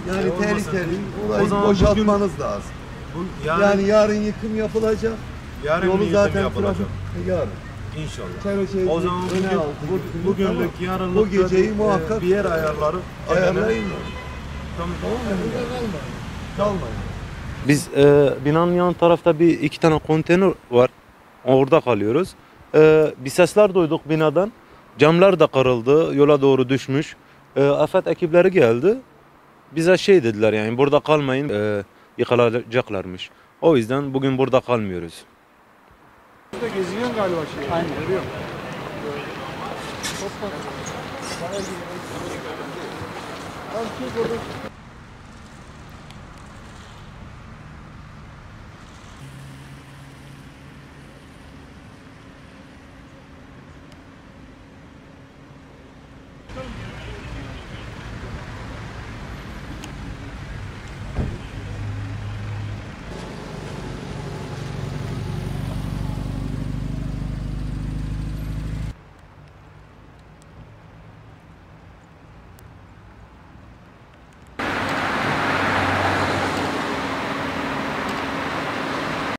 Yani olmasın. tehlikeli. O Orayı zaman boşaltmanız lazım. Yani yarın yıkım yapılacak. yarın Yolu yıkım zaten yapılacak. yarın. İnşallah. Çevre O zaman bugünlük, yarınlık bu geceyi muhakkak bir yer ayarları ayarlayın. Tamam. Kalmayın. Biz binanın yan tarafta iki tane konteyner var. Orada kalıyoruz. Bir sesler duyduk binadan. Camlar da kırıldı. Yola doğru düşmüş. AFAD ekipleri geldi. Bize şey dediler, yani burada kalmayın. Yıkılacaklarmış. O yüzden bugün burada kalmıyoruz. Burada geziniyorsun galiba şey. Aynen. Görüyorum. Hoppa.